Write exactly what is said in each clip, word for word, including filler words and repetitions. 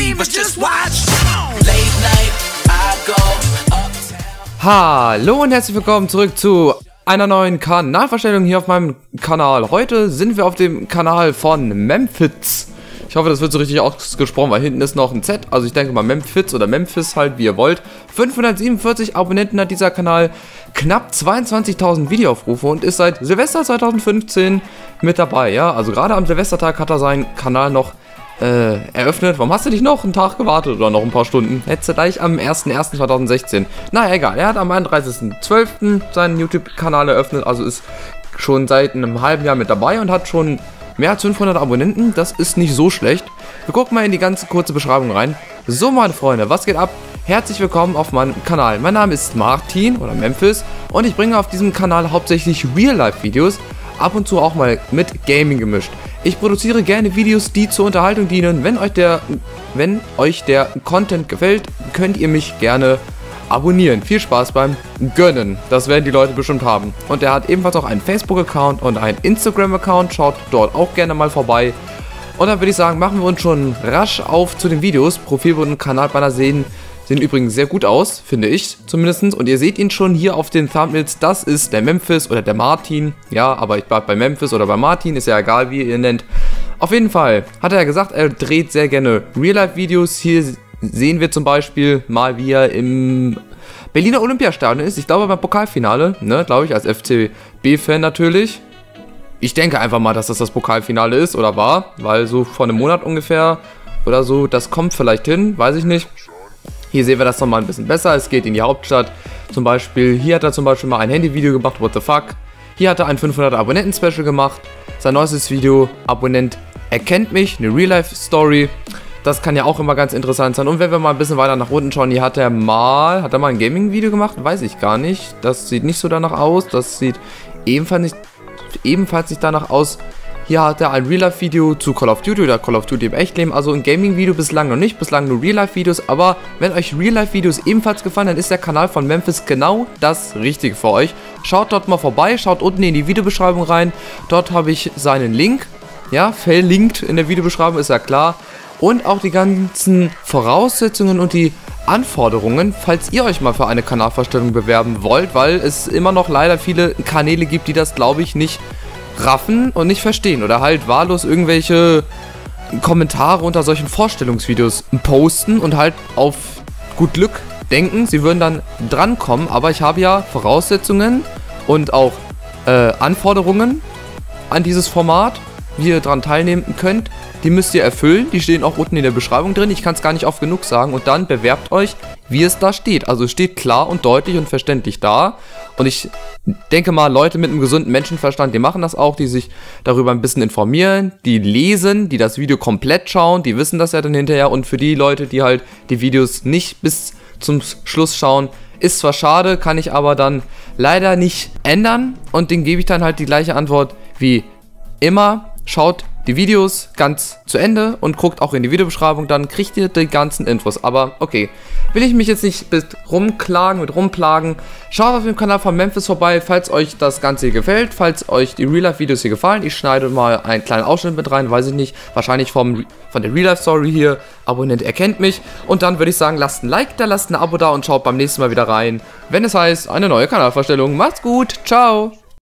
believe it, just watch. Late night, I go uptown. Hallo und herzlich willkommen zurück zu einer neuen Kanalvorstellung hier auf meinem Kanal. Heute sind wir auf dem Kanal von Memphis. Ich hoffe, das wird so richtig ausgesprochen, weil hinten ist noch ein Z. Also ich denke mal Memphis oder Memphis halt, wie ihr wollt. fünfhundertsiebenundvierzig Abonnenten hat dieser Kanal, knapp zweiundzwanzigtausend Videoaufrufe und ist seit Silvester zweitausendfünfzehn mit dabei. Ja, also gerade am Silvestertag hat er seinen Kanal noch äh, eröffnet. Warum hast du nicht noch einen Tag gewartet oder noch ein paar Stunden? Hättest du gleich am ersten ersten zweitausendsechzehn. Naja, egal. Er hat am einunddreißigsten zwölften seinen YouTube-Kanal eröffnet. Also ist schon seit einem halben Jahr mit dabei und hat schon mehr als fünfhundert Abonnenten. Das ist nicht so schlecht. Wir gucken mal in die ganze kurze Beschreibung rein. So, meine Freunde, was geht ab? Herzlich willkommen auf meinem Kanal. Mein Name ist Martin oder Memphis und ich bringe auf diesem Kanal hauptsächlich Real-Life-Videos, ab und zu auch mal mit Gaming gemischt. Ich produziere gerne Videos, die zur Unterhaltung dienen. Wenn euch der, wenn euch der Content gefällt, könnt ihr mich gerne abonnieren. Viel Spaß beim Gönnen. Das werden die Leute bestimmt haben. Und er hat ebenfalls auch einen Facebook-Account und einen Instagram-Account. Schaut dort auch gerne mal vorbei. Und dann würde ich sagen, machen wir uns schon rasch auf zu den Videos. Profilbild und Kanalbanner sehen, sehen übrigens sehr gut aus, finde ich zumindest. Und ihr seht ihn schon hier auf den Thumbnails. Das ist der Memphis oder der Martin. Ja, aber ich bleibe bei Memphis oder bei Martin. Ist ja egal, wie ihr ihn nennt. Auf jeden Fall hat er ja gesagt, er dreht sehr gerne Real-Life-Videos. Hier sehen wir zum Beispiel mal, wie er im Berliner Olympiastadion ist. Ich glaube beim Pokalfinale, ne, glaube ich, als F C B-Fan natürlich. Ich denke einfach mal, dass das das Pokalfinale ist oder war, weil so vor einem Monat ungefähr oder so, das kommt vielleicht hin, weiß ich nicht. Hier sehen wir das nochmal ein bisschen besser. Es geht in die Hauptstadt. Zum Beispiel, hier hat er zum Beispiel mal ein Handyvideo gemacht, what the fuck. Hier hat er ein fünfhundert Abonnenten-Special gemacht. Sein neuestes Video, Abonnent erkennt mich, eine Real-Life-Story. Das kann ja auch immer ganz interessant sein. Und wenn wir mal ein bisschen weiter nach unten schauen, hier hat er mal, hat er mal ein Gaming-Video gemacht? Weiß ich gar nicht. Das sieht nicht so danach aus. Das sieht ebenfalls nicht, ebenfalls nicht danach aus. Hier hat er ein Real-Life-Video zu Call of Duty oder Call of Duty im Echtleben. Also ein Gaming-Video bislang noch nicht, bislang nur Real-Life-Videos. Aber wenn euch Real-Life-Videos ebenfalls gefallen, dann ist der Kanal von Memphis genau das Richtige für euch. Schaut dort mal vorbei, schaut unten in die Videobeschreibung rein. Dort habe ich seinen Link, ja, verlinkt in der Videobeschreibung, ist ja klar. Und auch die ganzen Voraussetzungen und die Anforderungen, falls ihr euch mal für eine Kanalvorstellung bewerben wollt, weil es immer noch leider viele Kanäle gibt, die das, glaube ich, nicht raffen und nicht verstehen oder halt wahllos irgendwelche Kommentare unter solchen Vorstellungsvideos posten und halt auf gut Glück denken, sie würden dann drankommen, aber ich habe ja Voraussetzungen und auch äh, Anforderungen an dieses Format, wie ihr daran teilnehmen könnt. Die müsst ihr erfüllen, die stehen auch unten in der Beschreibung drin, ich kann es gar nicht oft genug sagen und dann bewerbt euch, wie es da steht. Also es steht klar und deutlich und verständlich da und ich denke mal, Leute mit einem gesunden Menschenverstand, die machen das auch, die sich darüber ein bisschen informieren, die lesen, die das Video komplett schauen, die wissen das ja dann hinterher und für die Leute, die halt die Videos nicht bis zum Schluss schauen, ist zwar schade, kann ich aber dann leider nicht ändern und denen gebe ich dann halt die gleiche Antwort wie immer. Schaut die Videos ganz zu Ende und guckt auch in die Videobeschreibung, dann kriegt ihr die ganzen Infos. Aber okay, will ich mich jetzt nicht mit rumklagen, mit rumplagen. Schaut auf dem Kanal von Memphis vorbei, falls euch das Ganze hier gefällt, falls euch die Real-Life-Videos hier gefallen. Ich schneide mal einen kleinen Ausschnitt mit rein, weiß ich nicht, wahrscheinlich vom, von der Real-Life-Story hier. Abonnent erkennt mich. Und dann würde ich sagen, lasst ein Like da, lasst ein Abo da und schaut beim nächsten Mal wieder rein, wenn es heißt, eine neue Kanalvorstellung. Macht's gut, ciao!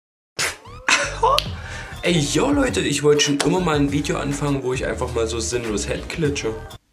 Ey, yo Leute, ich wollte schon immer mal ein Video anfangen, wo ich einfach mal so sinnlos headglitsche.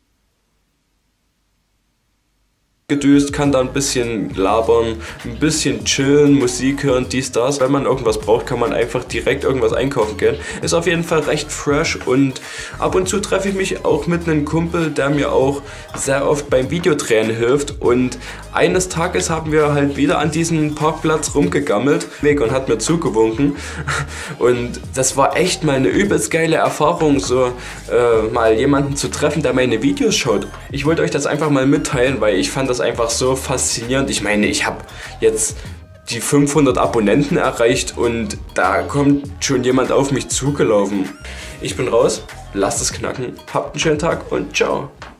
Gedüst, kann da ein bisschen labern, ein bisschen chillen, Musik hören, dies, das. Wenn man irgendwas braucht, kann man einfach direkt irgendwas einkaufen gehen. Ist auf jeden Fall recht fresh und ab und zu treffe ich mich auch mit einem Kumpel, der mir auch sehr oft beim Videodrehen hilft. Und eines Tages haben wir halt wieder an diesem Parkplatz rumgegammelt und hat mir zugewunken. Und das war echt mal eine übelst geile Erfahrung, so äh, mal jemanden zu treffen, der meine Videos schaut. Ich wollte euch das einfach mal mitteilen, weil ich fand das einfach so faszinierend. Ich meine, ich habe jetzt die fünfhundert Abonnenten erreicht und da kommt schon jemand auf mich zugelaufen. Ich bin raus, lasst es knacken, habt einen schönen Tag und ciao.